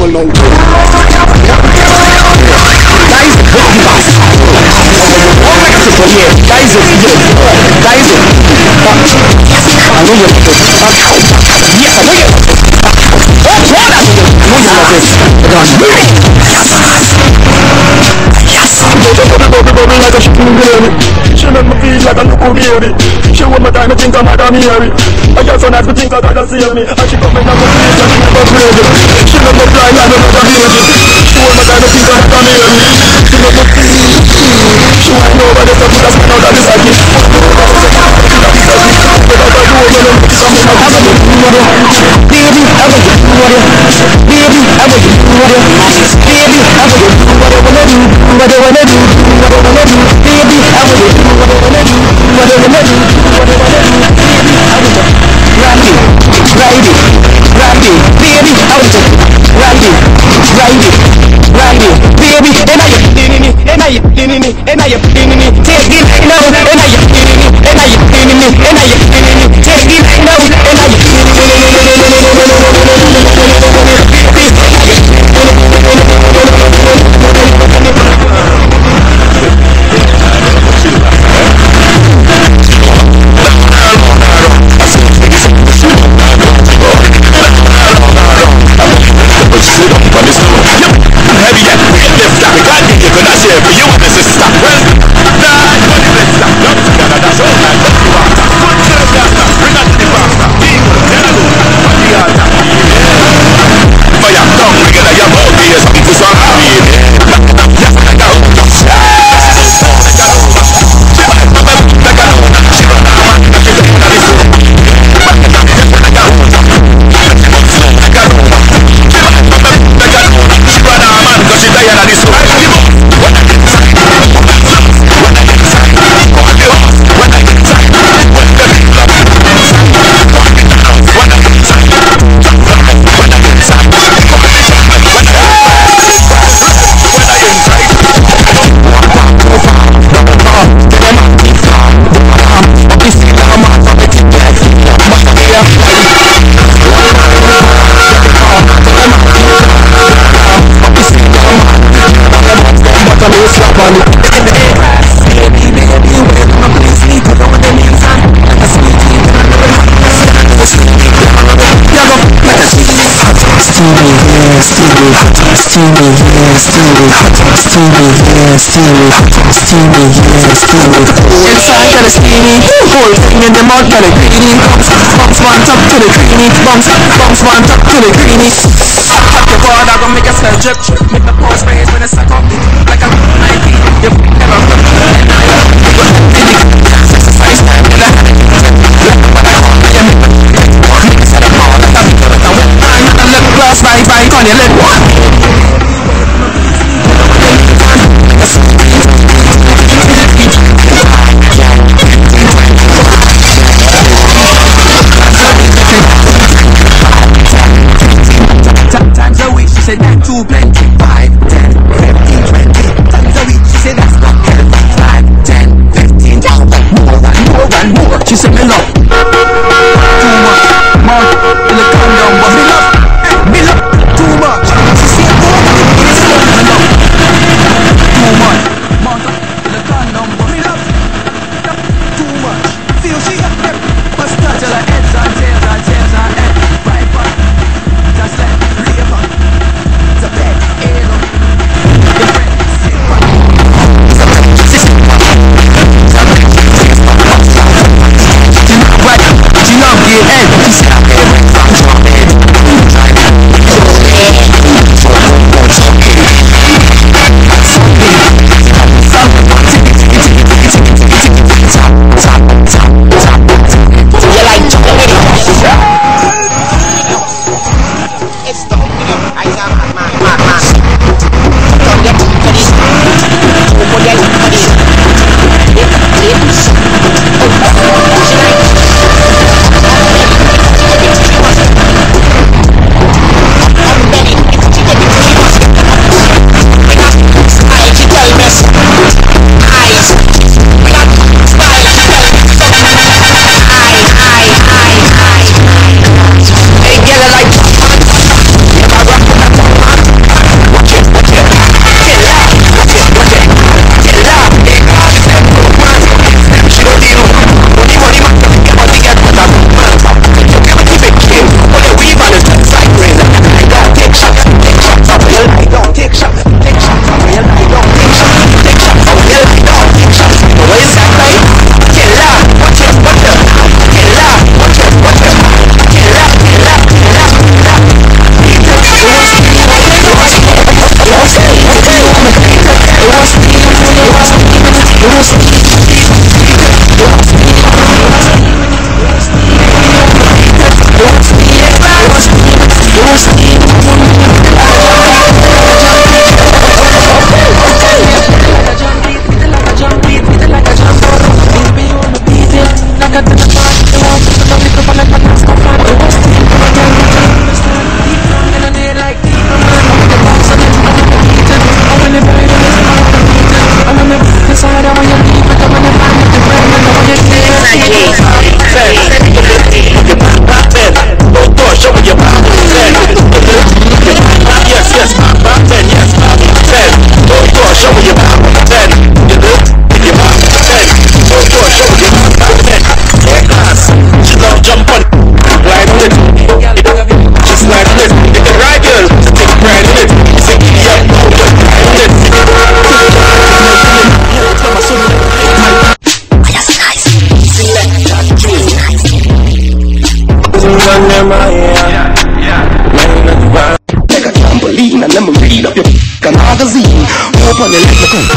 people know. Guys, she make me feel like a local baby. She want my time to think of Madam Mary. I just want to think of God to save me. And she come in and face and she never crazy. She make me fly like another baby. She want my time to think of Madam Mary. She make me feel. She want nobody to put a spin out of this again. Baby, I will do what you baby, I will do what you baby, I will do what I wanna do, what I wanna do, what I wanna do, baby, I will do what I wanna do, what I wanna do, what I wanna do, baby, I will do Randy, Randy, Randy, baby, I will do Randy, Randy, Randy, baby, and I you feeling me, and I you feeling me, and I you feeling me, take it now, and I you feeling me, and I you feeling me, and I you feeling me, take it now, and I you feeling me. Inside got a steamy, whole thing in the mouth got a greeny. Bumps one top to the greeny, bumps one top to the greeny. Tap your board, I gon' make a smell drip. Make the pulse raise when I suck up like a 19. You never flip, and now you're exercise time in the hand. Glass bite on your lip. Times a week, she said that too plenty. 5, 10, 15, 20. Times a week, she said that's not healthy. 5, 10, 15, more. She said me love too much, more in the condom, but me love too much. She said more, me love too much, more in the condom, but me love too much. Feel she got them, but start till her heads and tears her head. Right back, just let leave her to bed, ain't no your friend, sit back. She love the head, she said I'm getting from your head. Take a trampoline and let me read up your magazine. Open your leg, look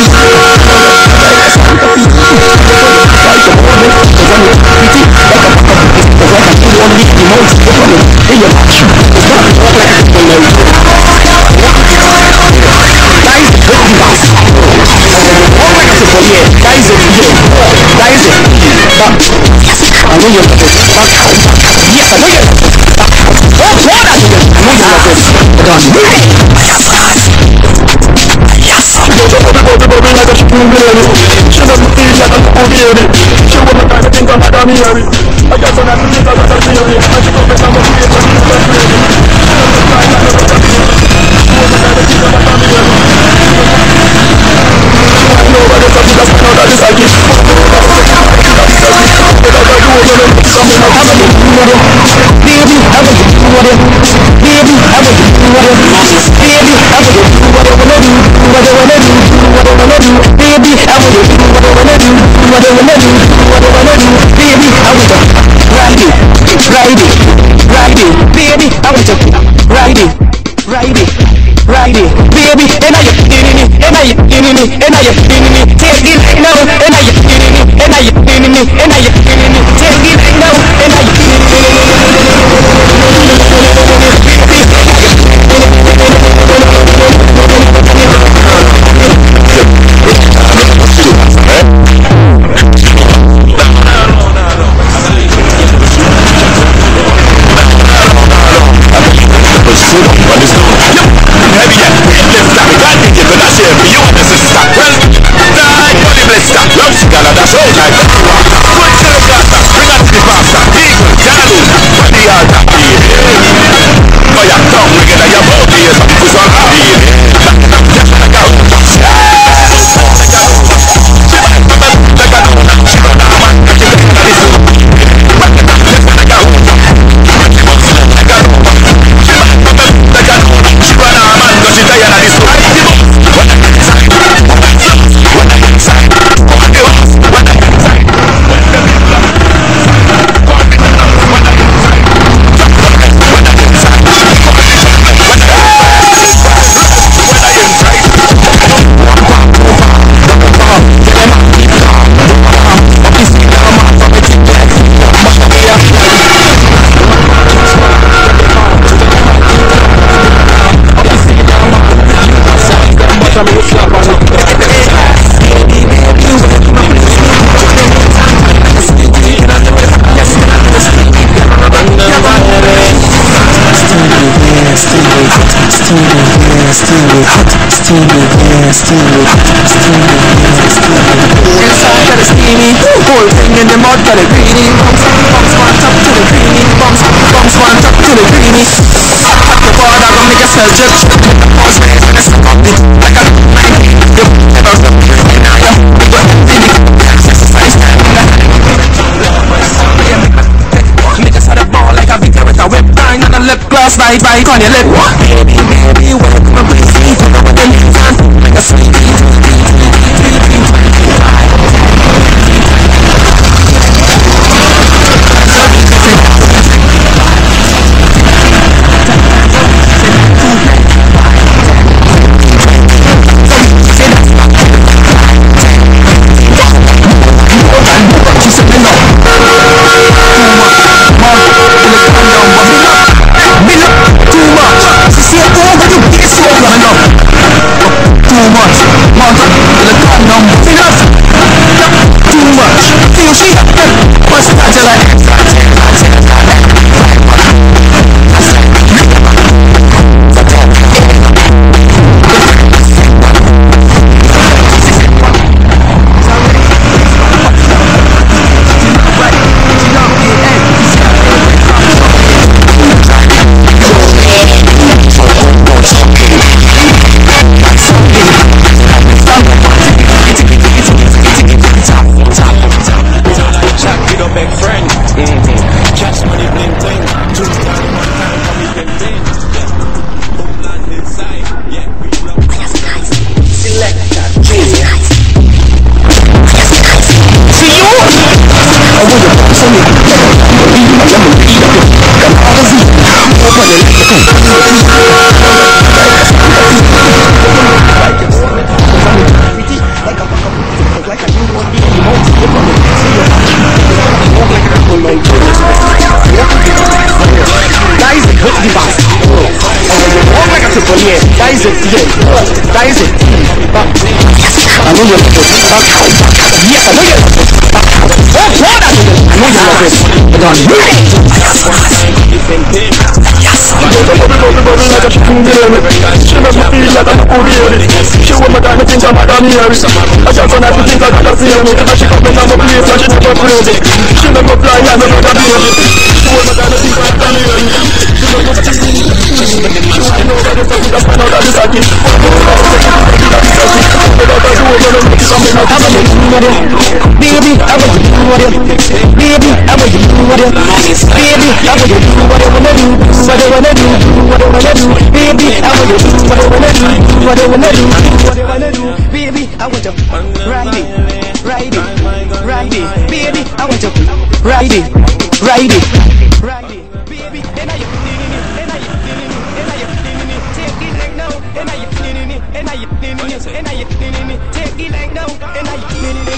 bite on your lip. Baby, baby, welcome to Breezy. When the leaves on, like a sweetie. that is it, that is it. I know you love it. Yes, I know you love it. Oh, God, I know you love it. But on baby, I want you to do what you baby, I want you to do what you baby, I want you to do what you wanna do, what you wanna do, what you wanna do, baby, I want you to do what you wanna do, what you wanna do, what you wanna do, baby, I want you ride it, ride it, ride it, baby, I want you ride it, ride it, ride it, baby, and I take it like now, and I take it like now, and I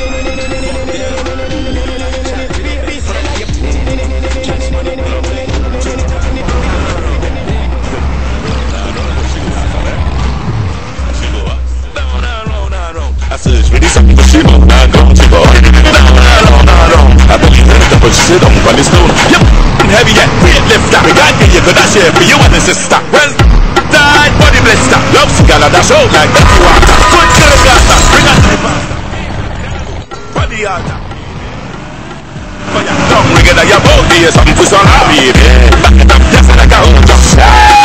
I said it's really something but she won't not go to go. I believe in it, but she don't run this load. Yep, I'm heavy yet, weight lift up. We got you, but I share for you and this sister. Well, died body blister. Love cigar, dash out like that. Good to the blaster, bring out the master. Body altar. Fire, don't ring it at your body, something for some baby. Back it up, yes, like a old